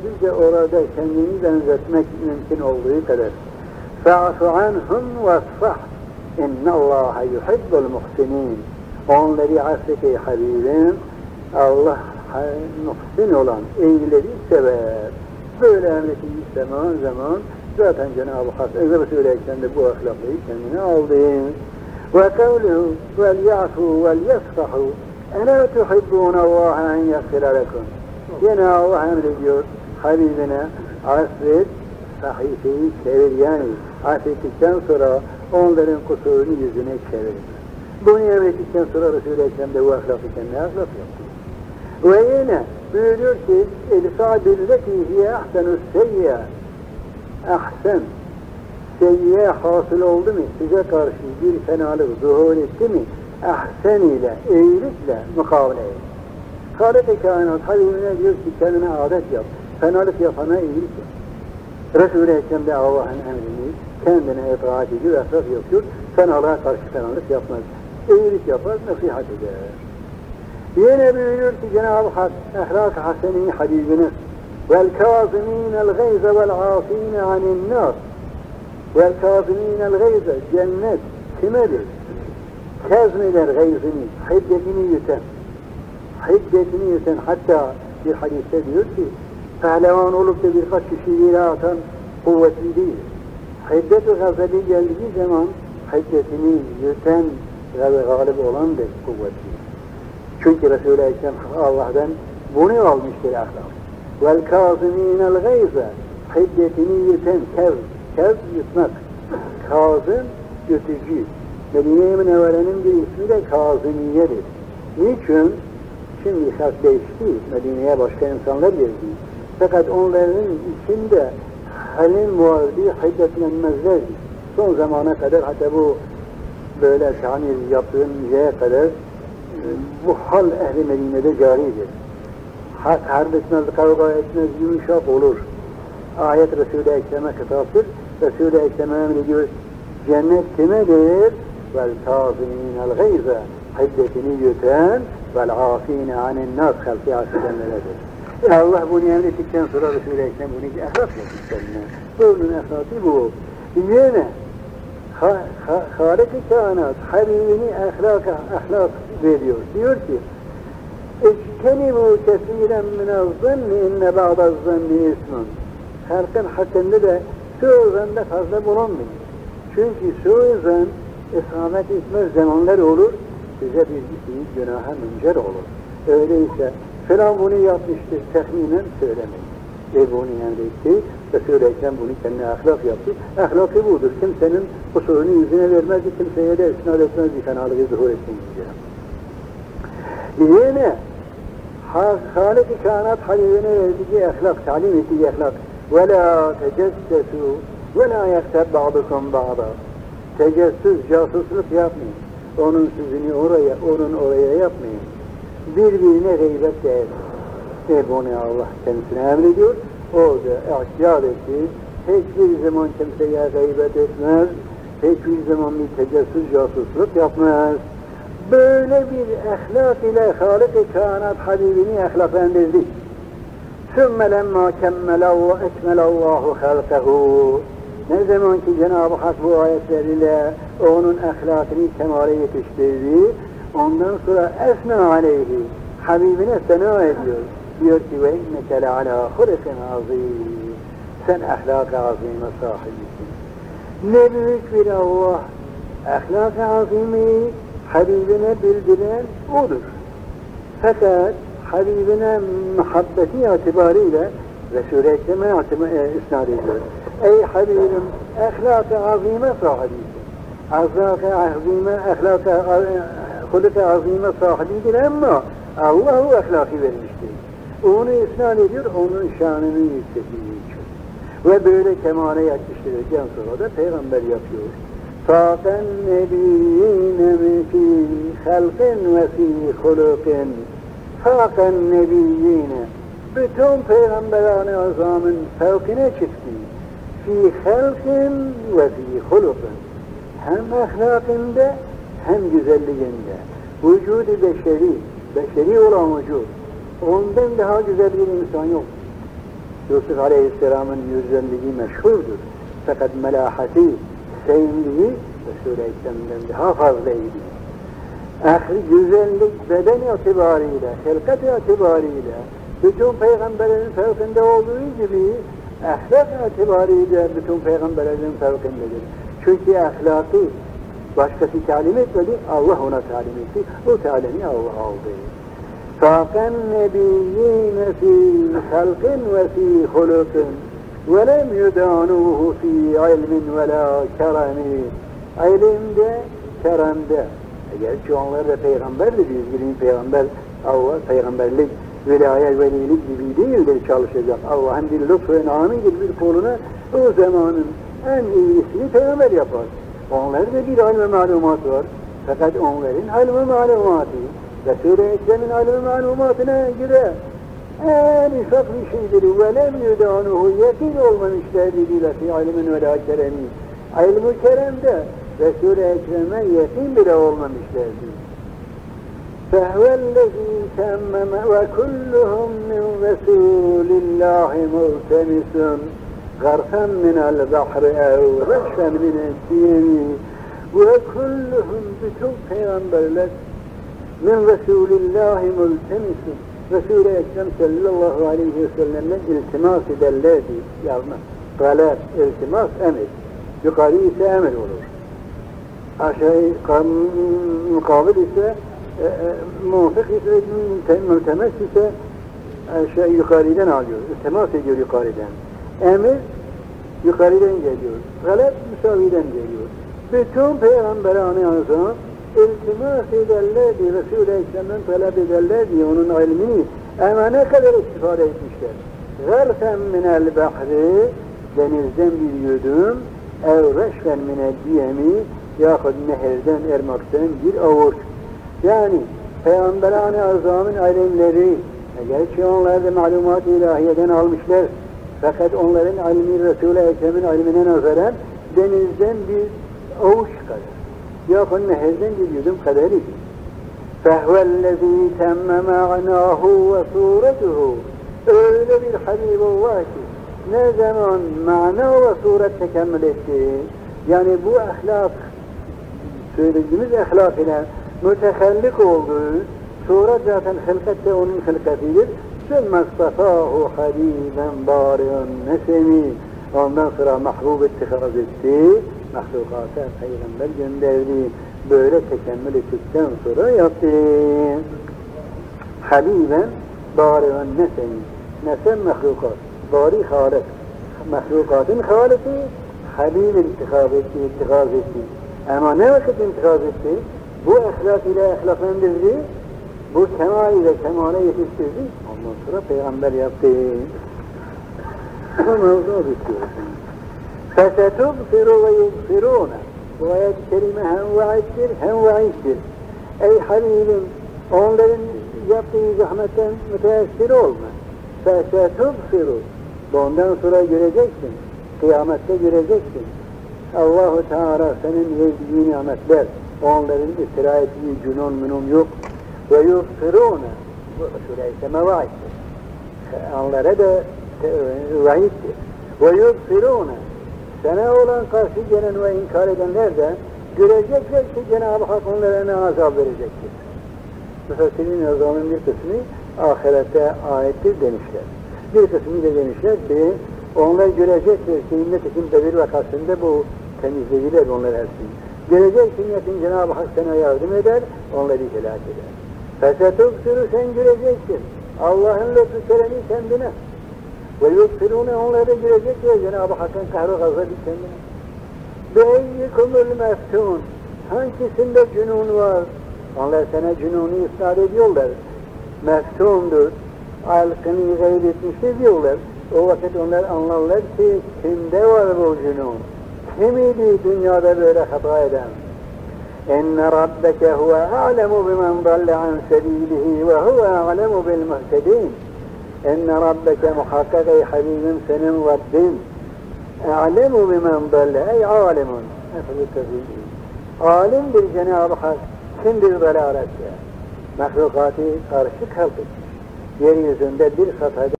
olabildiğince orada kendini benzetmek mümkün olduğu kadar. فَعْفُ عَنْهُمْ وَاصْفَحْ اِنَّ اللّٰهَ يُحِبُّ الْمُحْسِنِينَ. Onları affet ey Habibim, Allah muhsin olan eyleri sever. Böyle emrettiği zaman zaten Cenab-ı Hak Resul-i Ekrem'de bu ahlakları kendine aldı. وَقَوْلُهُ وَلْيَعْفُوا وَلْيَصْفَحُوا اَلَا تُحِبُّونَ اللّٰهَ اَنْ يَغْفِرَ لَكُمْ. Yine Allah emrediyor Habibine affet, sahifeyi çevir, yani affettikten sonra onların kusurunu yüzüne çevir. Bunu emrettikten sonra Resul-i Ekrem de bu ahlakı kendine ahlak yaptı. Ve yine buyuruyor ki اِلْفَعْ بِالَّتِي هِيَ اَحْسَنُ السَّيِّئَ. Ahsen, seyyiye hasıl oldu mu, size karşı bir fenalık zuhur etti mi, ahsen ile, iyilikle mukavele et. Hâlet-i kainat Habibine diyor ki kendine adet yap, fenalık yapana iyilik yap. Resul-i Ekrem de Allah'ın emrini kendine itaat ediyor, esas yapıyor, fenalığa karşı fenalık yapmaz. İyilik yapar, nasihat eder. Yine buyuruyor ki Cenab-ı Hak ahlak-ı haseni Habibine وَالْكَاظِم۪ينَ الْغَيْزَ وَالْعَاف۪ينَ عَنِ النَّاسِ. وَالْكَاظِم۪ينَ الْغَيْزَ cennet kimedir? Kezmeder gayzini, hiddetini yutan. Hiddetini yutan, hatta bir hadiste diyor ki pehlevan olup da birkaç kişiyi yere atan kuvvetli değil. Hiddet ve gazabi geldiği zaman hiddetini yutan ve galip olandır kuvvetli. Çünkü Resul-i Ekrem Allah'tan bunu almıştır ahlak. وَالْكَاظِم۪ينَ الْغَيْزَ hiddetini yutan, kez yutmak. Kazım, yutucu. Medine-i Münevvere'nin bir ismi de Kazımiye'dir. Niçin? Şimdi esas değişti. Medine'ye başka insanlar geldi. Fakat onların içinde halim vardı, hiddetlenmezlerdi. Son zamana kadar, hatta bu böyle tamir yaptığım yere kadar bu hal ehli Medine'de caridir. Harp etmez, kavga etmez, yumuşak olur. Ayet Resul-i Ekrem'e kitaptır. Resul-i Ekrem'e emrediyor. Cennet kimedir? وَالْكَاظِم۪ينَ الْغَيْزَ hiddetini yutan وَالْعَاف۪ينَ عَنِ النَّاسِ halkı affedenleredir. Allah bunu emrettikten sonra Resul-i Ekrem bunu ahlak yapmış kendine. Bunun ahlakı bu. Yine Hâlik-i kainat Habibini ahlak veriyor. Diyor ki اِجْتَنِبُوا كَثِيرًا مِنَ الظَّنِّ اِنَّ بَعْضَ الظَّنِّ اِسْمٌ. Halkın hakkında da sözünde fazla bulunmayın. Çünkü sözün isabet etmez zamanlar olur, size bir büyük günaha müncer olur. Öyleyse filan bunu yapmıştır, tahminen söylemeyin. Bunu emretti, Resul-i Ekrem bunu kendine ahlak yaptı. Ahlakı budur. Kimsenin kusurunu yüzüne vermez, kimseye de isnat etmez, bir fenalığı zuhur etsin diye. Yine Hâlik-i kainat Habibine verdiği ahlak, talim ettiği ahlak. وَلَا تَجَسَّسُوا وَلَا يَغْتَبْ بَعْضُكُمْ بَعْضًا. Tecessüs, casusluk yapmayın. Onun sözünü oraya yapmayın. Birbirine gıybet değil. Bunu Allah kendisine emrediyor. O da ihtiyar etti. Hiçbir zaman kimseye gıybet etmez. Hiçbir zaman bir tecessüs, casusluk yapmaz. Böyle bir ahlak ile Hâlik-i kainat Habibini ahlaklandırdı. ثُمَّ لَمَّا اَكْمَلَ اللّٰهُ خَلْقَهُ. Ne zaman ki Cenab-ı Hak bu ayetleriyle onun ahlakını kemale yetiştirdi, ondan sonra esna aleyhi, Habibine sena ediyor. Diyor ki وَاِنَّكَ لَعَلَى خُلِقٍ عَظِيمٍ. Sen ahlak-ı azime sahibisin. Ne büyük bir Allah, ahlak-ı azimi Habibine bildiren odur. Fakat Habibine muhabbeti itibariyle Resul-i Ekrem'e isnad ediyor. Ey Habibim, ahlak-ı azime sahibisin. Ahlak-ı azime, huluk-ı azime sahibidir ama Allah o ahlakı vermiştir. Onu isnad ediyor, onun şanını yükselttiği için. Ve böyle kemale yetiştirdikten sonra da peygamber yapıyor. Fâken nebiyyîne fî halqin ve fî hulukin. Fâken nebiyyîne. Bütün peygamber-i azamın fevkine çıktı. Fî halqin ve fî hulukin. Hem ahlakında hem güzelliğinde. Vücudu-i beşeri, beşeri olan vücud. Ondan daha güzel bir insan yok. Yusuf Aleyhisselam'ın güzelliği meşhurdur. Fakat melahati, sevimliği Resul-i Ekrem'den daha fazlaydı. Güzellik beden itibariyle, hilkat itibariyle, bütün peygamberlerin fevkinde olduğu gibi ahlak itibariyle bütün peygamberlerin fevkindedir. Çünkü ahlakı başkası talim etmedi, Allah ona talim etti. O talimi Allah aldı. فَاقَ النَّبِيِّينَ فِي خَلْقٍ وَفِي خُلُقٍ وَلَمْ يُدَانُوهُ فِي عِلْمٍ وَلَا كَرَمٍ. İlimde, keremde. Gerçi onlar da peygamberdi, bizim peygamber, Allah peygamberlik, vilayet, velilik gibi değildir çalışacak. Allah'ın bir lütfu enanı gibi bir kuluna o zamanın en iyisini peygamber yapar. Onlarda bir ilmi malumat var. Fakat onların ilmi malumatı Resul-i Ekrem'in ilmi malumatına göre en ufak bir şeydir. وَلَمْ يُدَانُهُ yakın olmamışlar dediler fi ilmin ve la keremi. İlm-i keremde Resul-i Ekrem'e yakın bile olmamışlardı. فَهْوَ الَّذ۪ي تَمَّمَ وَكُلُّهُمْ مِنْ رَسُولِ اللّٰهِ مُلْتَمِسٌ غَرْفًا مِنَ الْبَحْرِ اَوْ رَشًّا مِنَ الدِّينِ وَكُلُّهُمْ bütün peygamberler min Resulillahi multemisun. Resul-i Ekrem sallallahu aleyhi ve sellem'den iltimas ederlerdi. Yalnız talep, iltimas emir. Yukarı ise emir olur. Aşağı mukabil ise muvafık ise mültemes ise aşağı yukarıdan alıyor. İltimas ediyor yukarıdan. Emir yukarıdan geliyor. Talep müsaviden geliyor. Bütün peygamberane azam iltimas ederlerdi, Resul-i Ekrem'den talep ederlerdi onun ilmini ama ne kadar istifade etmişler. Gârfen minel bahri, denizden bir yudum, ev reşfen minel diyemi, yahut nehirden, ermaktan bir avuç. Yani peygamberane azamın ilimleri, gerçi onlar da malumat-ı ilahiyeden almışlar, fakat onların ilmi Resul-i Ekrem'in ilmine nazaran denizden bir avuç kadar. Yakın nehirden bir yudum kadar idi. فَهْوَ الَّذ۪ي تَمَّ مَعْنَاهُ وَسُورَتُهُ. Öyle bir Habibullah ki ne zaman mana ve suret tekemmül etti. Yani bu ahlak, söylediğimiz ahlak ile mütehallik olduğu, suret zaten hılkatte onun hılkatidir. ثُمَّ اسْتَفَاهُ حَب۪يبًا بَارِعًا نَسَم۪ي. Ondan sonra mahbub ittikaz etti. Mahlukata peygamber gönderdi. Böyle tekemmül ettikten sonra yaptı. Habiben bari'un nesem. Nesem mahlukat. Bari halik. Mahlukatın haliki Habib intikaz etti. Ama ne vakit intikaz etti? Bu ahlak ile ahlaklandırdı. Bu kemal ile kemale yetiştirdi. Ondan sonra peygamber yaptı. Mevzu bitiyor. فَسَتُبْصِرُ وَيُبْصِرُونَ. Bu ayet kelime hem vaiddir hem vaiddir. Ey Habibim, onların yaptığı zahmetten müteessir olma. فَسَتُبْصِرُ. Bundan sonra göreceksin. Kıyamette göreceksin. Allah-u Teala senin verdiği nimetler, onların istira ettiği cünun münun yok. وَيُبْصِرُونَ. Bu şuraysa mevaiddir. Onlara da vaiddir. وَيُبْصِرُونَ. Sana olan karşı gelen ve inkar edenler de görecekler ki Cenab-ı Hak onlara ne azap verecektir. Müfessirin azabının bir kısmı ahirette ayettir demişler. Bir kısmı da demişler ki onlar görecekler ki nitekim Bedir vakasında bu temizlediler onlar hepsini. Göreceksin yakın Cenab-ı Hak sana yardım eder, onları helak eder. Fesetubsürü sen göreceksin. Allah'ın lütfu keremi kendine. Ve yubsirûne onları görecekler Cenab-ı Hakk'ın kahru gazabı kendine. Beyyikumul meftûn. Hangisinde cünun var? Onlar sana cünunu isnat ediyorlar. Meftûndur. Alkını gayb etmiştir diyorlar. O vakit onlar anlarlar ki kimde var bu cünun? Kim idi dünyada böyle hata eden? İnne rabbeke huve a'lemu bimen dalle an sebilihi ve huve a'lemu bil muhtedin. İnne rabbeke muhakkak ey Habibim senin Rabbin a'lemu bimen dalle ey alimun. Alimdir Cenab-ı Hak kimdir dalalette? Mahlukatı karışık halk etmiş. Yeryüzünde bir hata